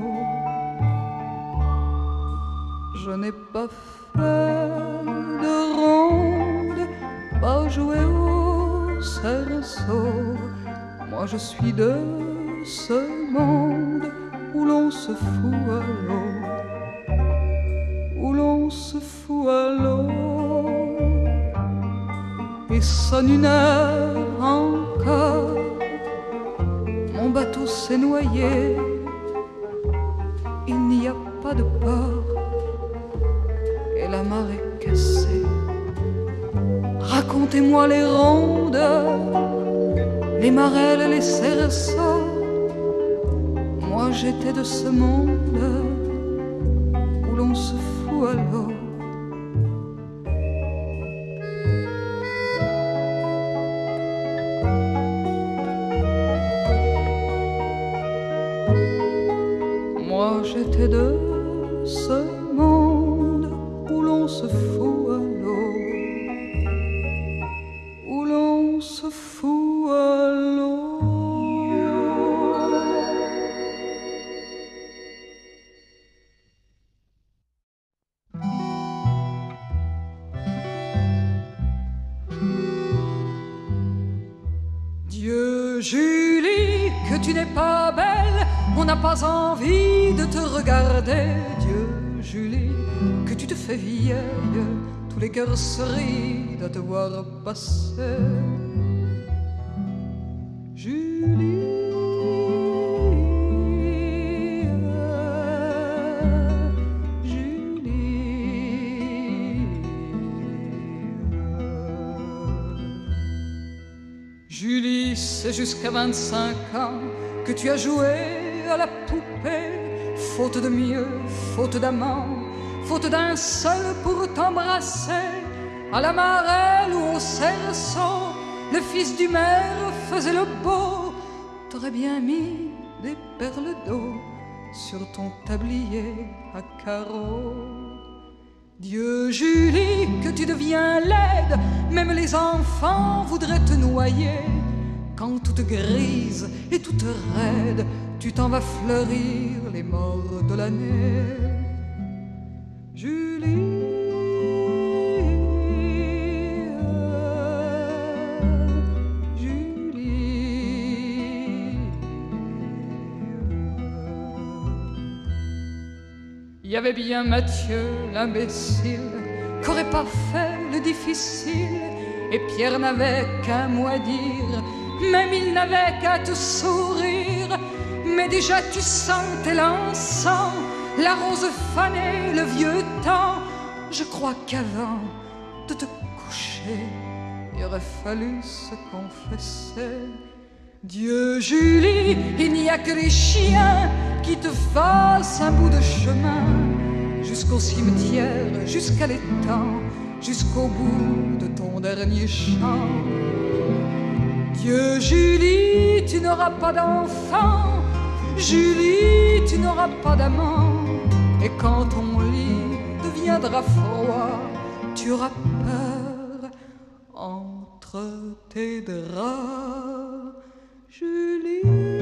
Je n'ai pas fait de ronde, pas joué au cerceau. Moi je suis de ce monde où l'on se fout à l'eau, où l'on se fout à l'eau. Et sonne une heure encore, mon bateau s'est noyé, il n'y a pas de port et la marée cassée. Racontez-moi les rondes, les marelles, les cerceaux. Moi Moi j'étais de ce monde où l'on se fout à l'eau. Moi j'étais de ce monde où l'on se fout à l'eau, où l'on se fout à l'eau. Dieu, Julie, que tu n'es pas belle, on n'a pas envie de te regarder. Dieu, Julie, que tu te fais vieille, tous les cœurs se rident à te voir passer. Julie, Julie, c'est jusqu'à 25 ans que tu as joué à la poupée, faute de mieux, faute d'amant, faute d'un seul pour t'embrasser. À la marelle ou au cerceau, le fils du maire faisait le beau. T'aurais bien mis des perles d'eau sur ton tablier à carreaux. Dieu, Julie, que tu deviens laide, même les enfants voudraient te noyer. Quand toute grise et toute raide, tu t'en vas fleurir les morts de l'année. Julie, Julie. Il y avait bien Mathieu, l'imbécile, qu'aurait pas fait le difficile, et Pierre n'avait qu'un mot à dire, même il n'avait qu'à te sourire. Mais déjà tu sentais l'encens, la rose fanée, le vieux temps. Je crois qu'avant de te coucher, il aurait fallu se confesser. Dieu, Julie, il n'y a que les chiens qui te fassent un bout de chemin jusqu'au cimetière, jusqu'à l'étang, jusqu'au bout de ton dernier chant. Dieu, Julie, tu n'auras pas d'enfant, Julie, tu n'auras pas d'amant, et quand ton lit deviendra froid, tu auras peur entre tes draps. Julie,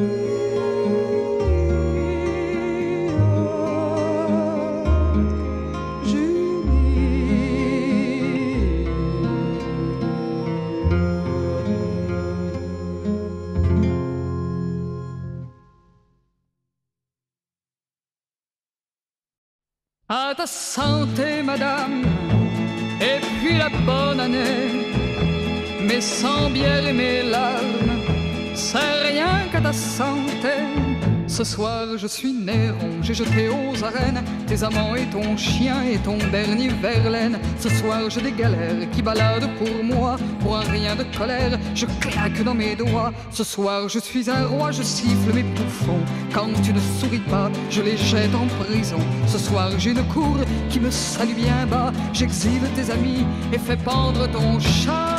à ta santé, madame, et puis la bonne année. Mes sans bière et mes larmes, c'est rien qu'à ta santé. Ce soir je suis Néron, j'ai jeté aux arènes tes amants et ton chien et ton dernier Verlaine. Ce soir j'ai des galères qui baladent pour moi, pour un rien de colère, je claque dans mes doigts. Ce soir je suis un roi, je siffle mes bouffons. Quand tu ne souris pas, je les jette en prison. Ce soir j'ai une cour qui me salue bien bas, j'exile tes amis et fais pendre ton chat.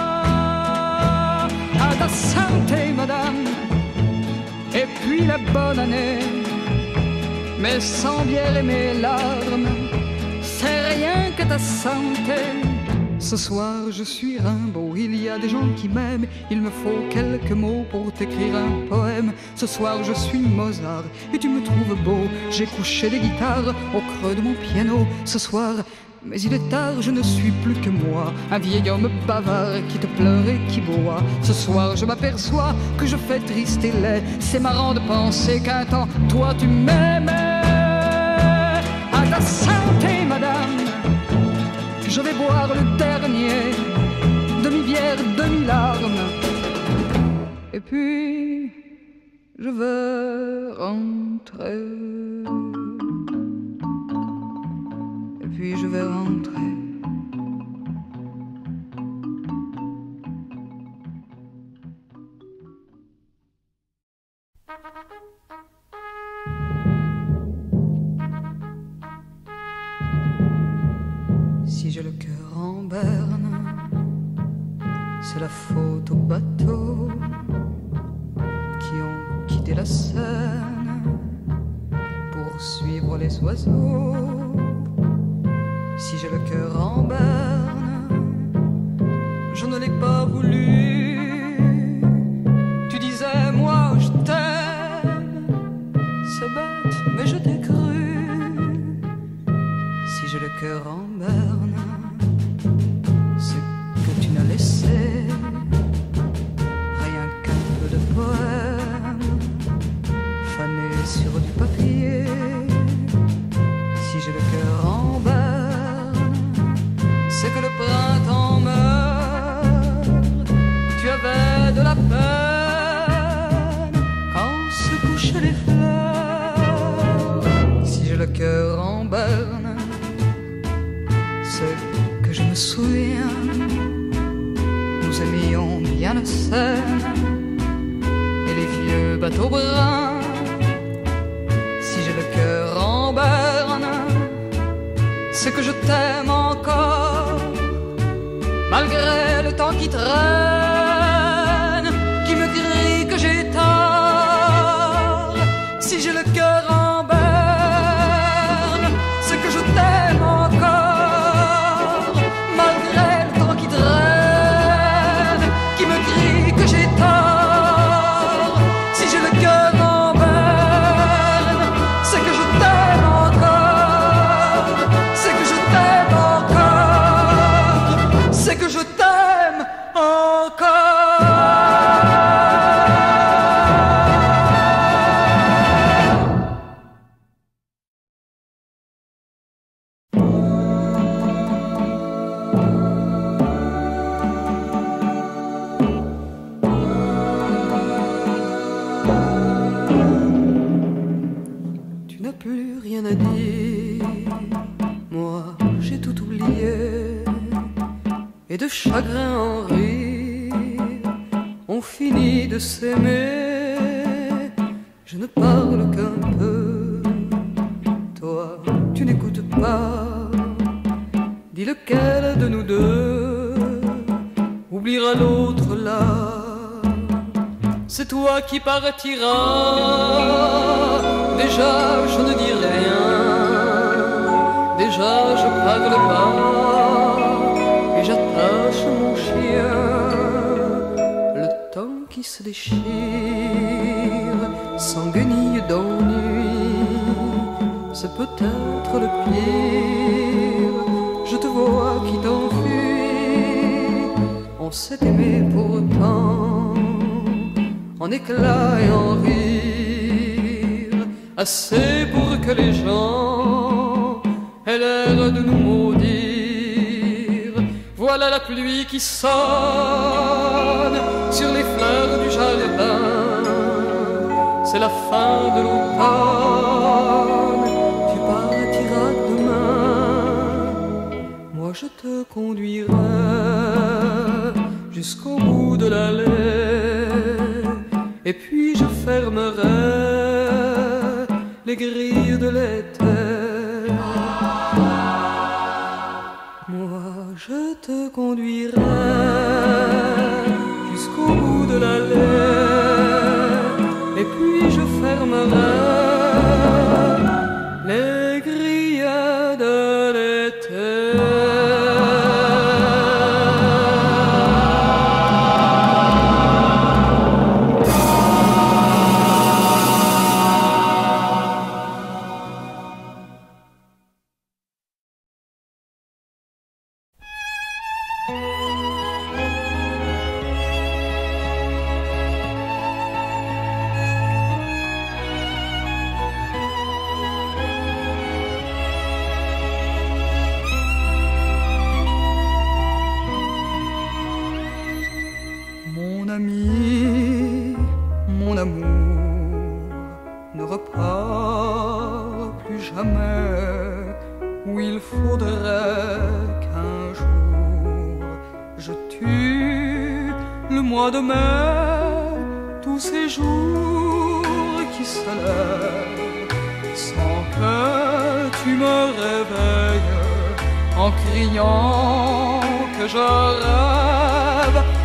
À ta santé, madame, et puis la bonne année. Mes sans bière et mes larmes, c'est rien qu'à ta santé. Ce soir je suis Rimbaud, il y a des gens qui m'aiment, il me faut quelques mots pour t'écrire un poème. Ce soir je suis Mozart et tu me trouves beau, j'ai couché des guitares au creux de mon piano. Ce soir, mais il est tard, je ne suis plus que moi, un vieil homme bavard qui te pleure et qui boit. Ce soir je m'aperçois que je fais triste et laid, c'est marrant de penser qu'un temps toi tu m'aimais. À ta santé, madame, je vais boire le dernier, demi-bière, demi-larme, et puis je vais rentrer. Et puis je vais rentrer. c'est la faute aux bateaux qui ont quitté la Seine pour suivre les oiseaux. Si j'ai le cœur en berne, je ne l'ai pas voulu. Tu disais moi je t'aime, c'est bête mais je t'ai cru. Si j'ai le cœur en berne, c'est que tu n'as laissé rien qu'un peu de poème fané sur du papier. Si j'ai le cœur en berne, c'est que le printemps meurt. Tu avais de la peine quand se couchaient les fleurs. Si j'ai le cœur en berne, c'est que je me souviens, nous aimions bien la Seine et les vieux bateaux bruns. Si j'ai le cœur en berne, c'est que je t'aime encore, malgré le temps qui traîne, qui me crie que j'ai tort. Si j'ai le cœur en berne, c'est que je t'aime encore, malgré le temps qui traîne, qui me crie que j'ai tort. Si j'ai le cœur en berne, c'est que je t'aime encore, c'est que je t'aime encore, c'est que je t'aime encore. Tu n'as plus rien à dire, moi j'ai tout oublié, et de chagrin en rire, on finit de s'aimer. Je ne parle qu'un peu, toi tu n'écoutes pas. Dis lequel de nous deux oubliera l'autre là. C'est toi qui partiras. Déjà je ne dis rien, déjà je parle pas, et j'attache mon chien. Le temps qui se déchire, sans guenille d'ennui, c'est peut-être le pire. Je te vois qui t'enfuis, on s'est aimé pourtant, en éclats et en rire, assez pour que les gens aient l'air de nous maudire. Voilà la pluie qui sonne sur les fleurs du jardin, c'est la fin de l'automne, tu partiras demain. Moi je te conduirai jusqu'au bout de l'allée, et puis je fermerai les grilles de l'été. Moi je te conduirai jusqu'au bout de l'allée, et puis je fermerai les grilles de l'été. Mon amour, ne repars plus jamais, où il faudrait qu'un jour je tue le mois de mai, tous ces jours qui se lèvent sans que tu me réveilles, en criant que je rêve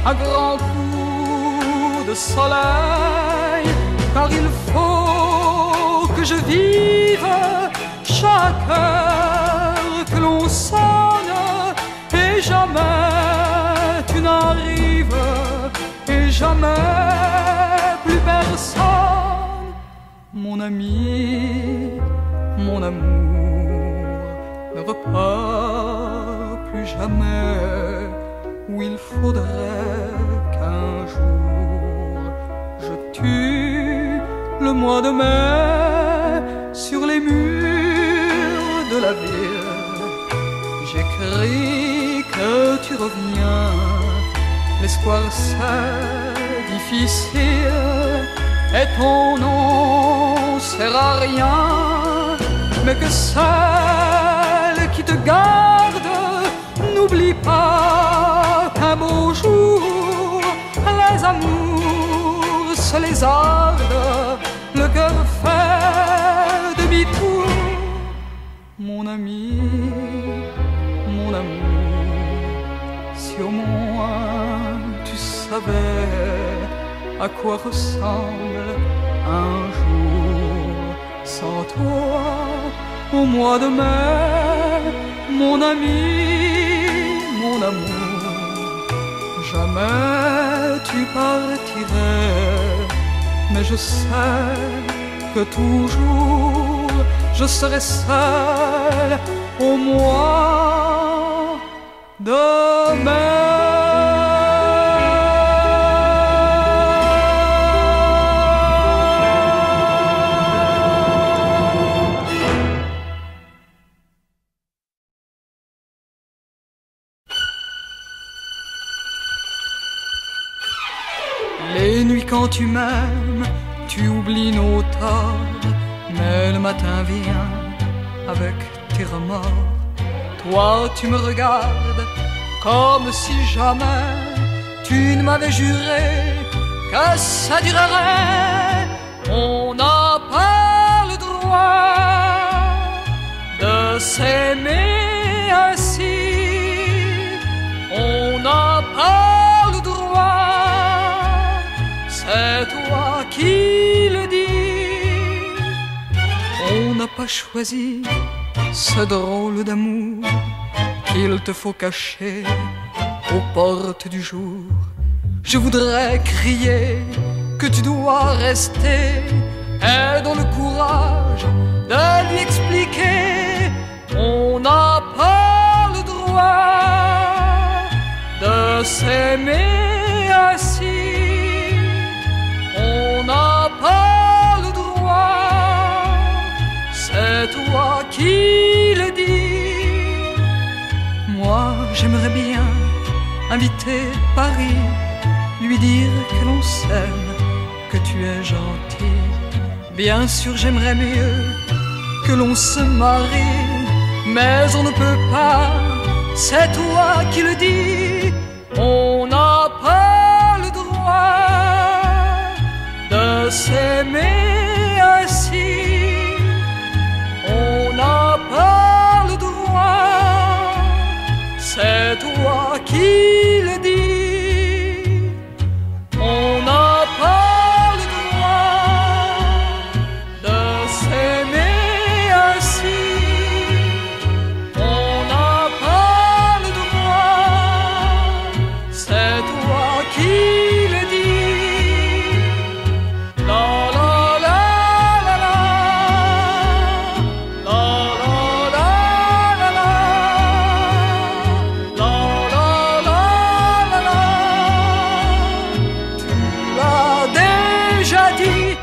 à grands coups de soleil, car il faut que je vive chaque heure que l'on sonne, et jamais tu n'arrives, et jamais plus personne. Mon ami, mon amour, ne repars plus jamais, où il faudrait qu'un jour je tue le mois de mai sur les murs de la ville. J'écris que tu reviens, l'espoir c'est difficile, et ton nom sert à rien, mais que celle qui te garde n'oublie pas qu'un beau jour les amours se lézardent, le cœur fait demi-tour. Mon ami, mon amour, si au moins tu savais à quoi ressemble un jour sans toi au mois de mai, mon ami, mon amour. Jamais tu partirais, mais je sais que toujours je serai seul au mois de mai. Les nuits quand tu m'aimes, tu oublies nos torts, mais le matin vient avec tes remords. Toi tu me regardes comme si jamais tu ne m'avais juré que ça durerait. On n'a pas le droit de s'aimer ainsi, on n'a pas le droit. C'est toi qui le dis. On n'a pas choisi ce drôle d'amour qu'il te faut cacher aux portes du jour. Je voudrais crier que tu dois rester, et dans le courage de lui expliquer. On n'a pas le droit de s'aimer ainsi, on n'a pas le droit, c'est toi qui le dis. Moi j'aimerais bien inviter Paris, lui dire que l'on s'aime, que tu es gentil. Bien sûr j'aimerais mieux que l'on se marie, mais on ne peut pas, c'est toi qui le dis. On n'a pas le droit de s'aimer ainsi, on n'a pas le droit, c'est toi qui le dis. On n'a pas le droit de s'aimer ainsi, on n'a pas le droit, c'est toi qui le dis. La la la la la, la la la la la, la la la la la. Tu l'as déjà dit.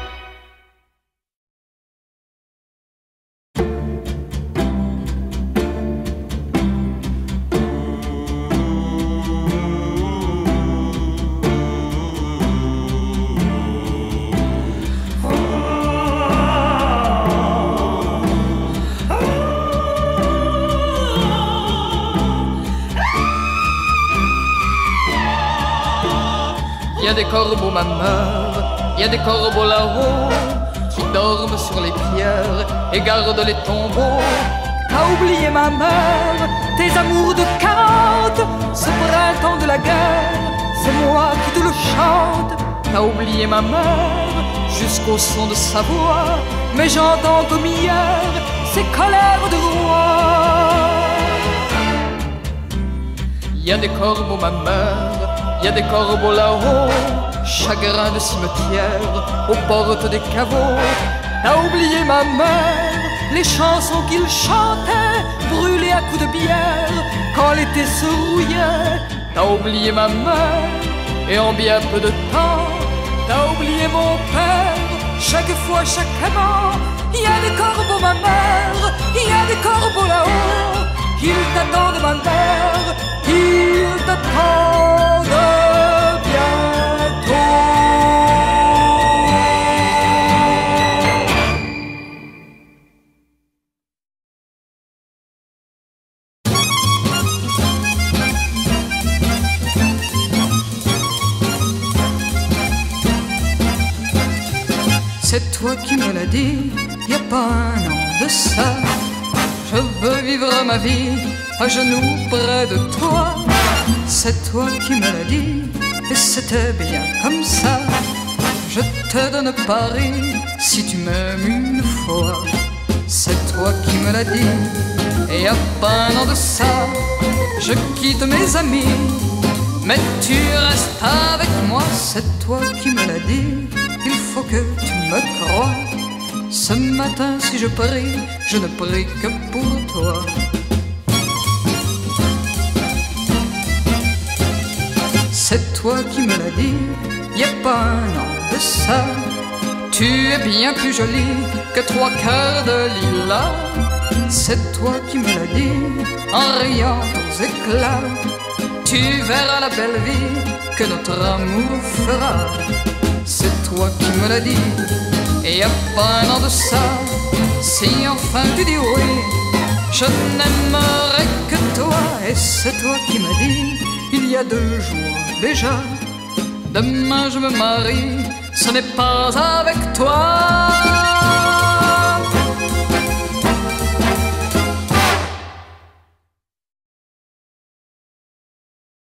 Il y a des corbeaux, ma mère, il y a des corbeaux là-haut qui dorment sur les pierres et gardent les tombeaux. T'as oublié ma mère, tes amours de 40, ce printemps de la guerre, c'est moi qui te le chante. T'as oublié ma mère jusqu'au son de sa voix, mais j'entends comme hier ses colères de roi. Y a des corbeaux ma mère, y a des corbeaux là-haut, chagrin de cimetière aux portes des caveaux. T'as oublié ma mère, les chansons qu'il chantait, brûlées à coups de bière, quand l'été se rouillait. T'as oublié ma mère, et en bien peu de temps, t'as oublié mon père. Chaque fois, chaque amant, il y a des corbeaux ma mère, il y a des corbeaux là-haut. Ils t'attendent ma mère, ils t'attendent bientôt. C'est toi qui me l'as dit, y a pas un an de ça. Je veux vivre ma vie à genoux près de toi. C'est toi qui me l'as dit, et c'était bien comme ça. Je te donne Paris si tu m'aimes une fois. C'est toi qui me l'as dit, et y a pas un an de ça. Je quitte mes amis, mais tu restes avec moi. C'est toi qui me l'as dit, il faut que tu me crois. Ce matin si je prie, je ne prie que pour toi. C'est toi qui me l'as dit, y a pas un an de ça. Tu es bien plus jolie que 3 quarts de lilas. C'est toi qui me l'as dit, en riant aux éclats. Tu verras la belle vie que notre amour fera. C'est toi qui me l'as dit, et y a pas un an de ça. Si enfin tu dis oui, je n'aimerai que toi. Et c'est toi qui m'as dit, il y a 2 jours déjà, demain je me marie, ce n'est pas avec toi.